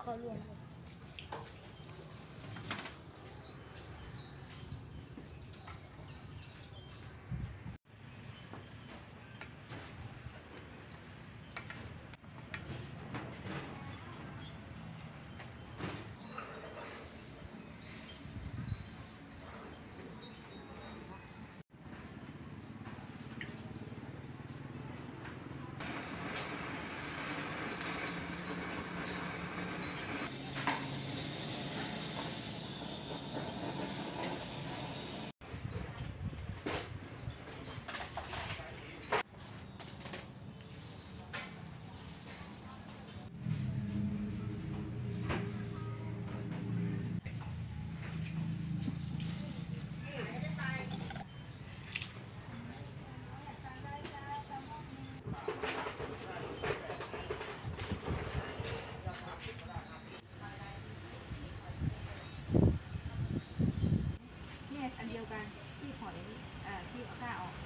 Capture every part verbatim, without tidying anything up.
เขารวมเนี่ยอันเดียวกันที่หอยอ่าที่เอาข้าออก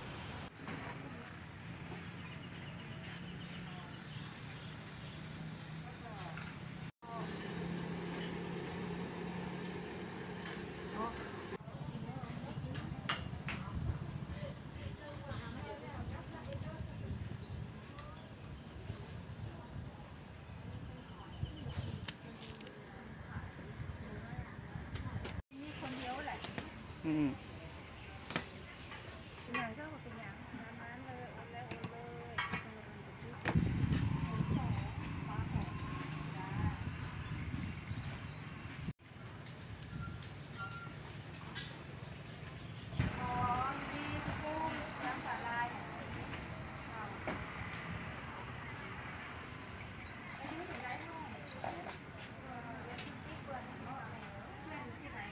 มีคนเดียวแหละอืมอย่างก็เป็นอย่างนั้นเลยเอาแล้วเอาเลยฟ้าหอมจ้าอ๋อมีกุ้งน้ำสาลายอันนี้ถึงได้ห้องเออเดี๋ยวที่ที่เปิดของเขาอะไรเพื่อนที่ไหน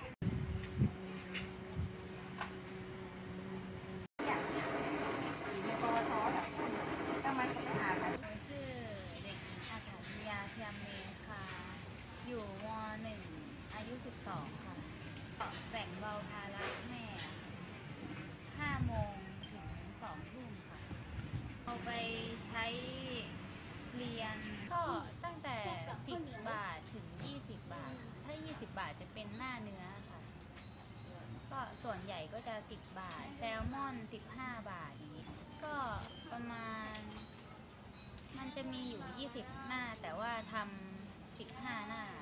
ชื่อเด็กหญิงอาถรรพ์ยาเทียมเมค่ะ อยู่มหนึ่งอายุสิบสองค่ะแบ่งเบาภาระแม่ห้าโมงถึงสองทุ่มค่ะ เอาไปใช้เรียนก็ตั้งแต่สิบบาทถึงยี่สิบบาทค่ะถ้ายี่สิบบาทจะเป็นหน้าเนื้อค่ะ ก็ส่วนใหญ่ก็จะสิบบาทแซลมอนสิบห้าบาทอย่างนี้ก็ประมาณมันจะมีอยู่ยี่สิบหน้าแต่ว่าทำสิบห้าหน้า